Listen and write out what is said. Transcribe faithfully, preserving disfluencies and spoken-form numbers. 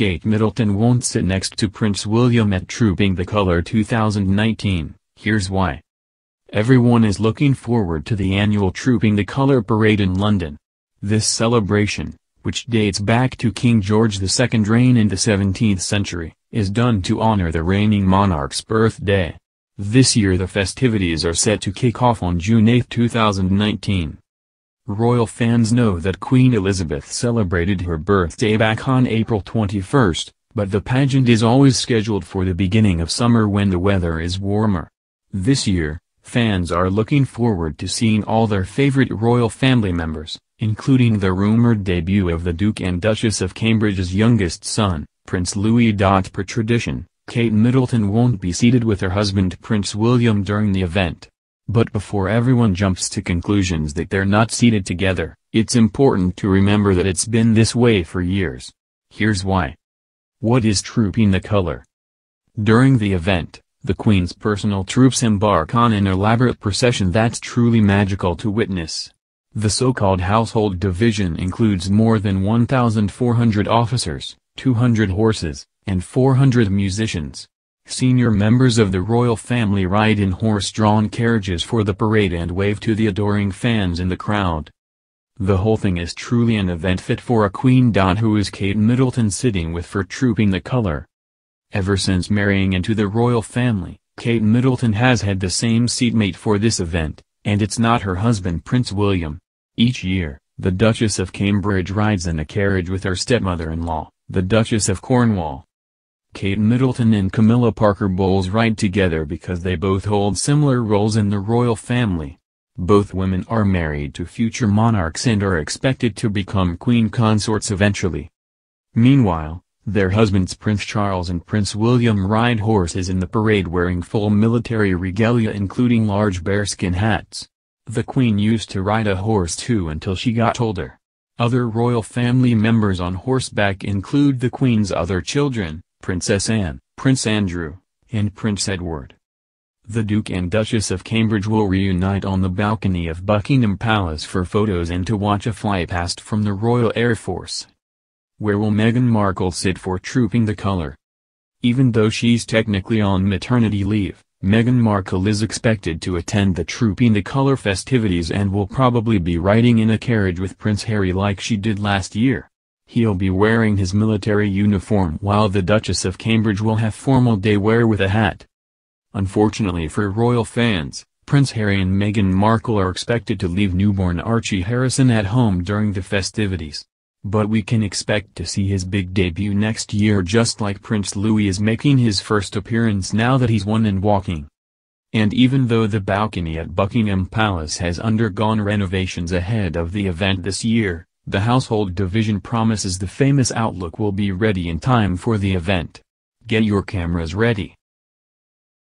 Kate Middleton won't sit next to Prince William at Trooping the Colour two thousand nineteen, here's why. Everyone is looking forward to the annual Trooping the Colour parade in London. This celebration, which dates back to King George the Second's reign in the seventeenth century, is done to honor the reigning monarch's birthday. This year the festivities are set to kick off on June eighth two thousand nineteen. Royal fans know that Queen Elizabeth celebrated her birthday back on April twenty-first, but the pageant is always scheduled for the beginning of summer when the weather is warmer. This year, fans are looking forward to seeing all their favorite royal family members, including the rumored debut of the Duke and Duchess of Cambridge's youngest son, Prince Louis. Per tradition, Kate Middleton won't be seated with her husband Prince William during the event. But before everyone jumps to conclusions that they're not seated together, it's important to remember that it's been this way for years. Here's why. What is Trooping the Colour? During the event, the Queen's personal troops embark on an elaborate procession that's truly magical to witness. The so-called household division includes more than one thousand four hundred officers, two hundred horses, and four hundred musicians. Senior members of the royal family ride in horse-drawn carriages for the parade and wave to the adoring fans in the crowd. The whole thing is truly an event fit for a queen. Who is Kate Middleton sitting with for Trooping the Colour? Ever since marrying into the royal family, Kate Middleton has had the same seatmate for this event, and it's not her husband Prince William. Each year, the Duchess of Cambridge rides in a carriage with her stepmother-in-law, the Duchess of Cornwall. Kate Middleton and Camilla Parker Bowles ride together because they both hold similar roles in the royal family. Both women are married to future monarchs and are expected to become queen consorts eventually. Meanwhile, their husbands Prince Charles and Prince William ride horses in the parade wearing full military regalia including large bearskin hats. The Queen used to ride a horse too until she got older. Other royal family members on horseback include the Queen's other children, Princess Anne, Prince Andrew, and Prince Edward. The Duke and Duchess of Cambridge will reunite on the balcony of Buckingham Palace for photos and to watch a flypast from the Royal Air Force. Where will Meghan Markle sit for Trooping the Colour? Even though she's technically on maternity leave, Meghan Markle is expected to attend the Trooping the Colour festivities and will probably be riding in a carriage with Prince Harry like she did last year. He'll be wearing his military uniform while the Duchess of Cambridge will have formal day wear with a hat. Unfortunately for royal fans, Prince Harry and Meghan Markle are expected to leave newborn Archie Harrison at home during the festivities. But we can expect to see his big debut next year just like Prince Louis is making his first appearance now that he's one and walking. And even though the balcony at Buckingham Palace has undergone renovations ahead of the event this year, the household division promises the famous outlook will be ready in time for the event. Get your cameras ready.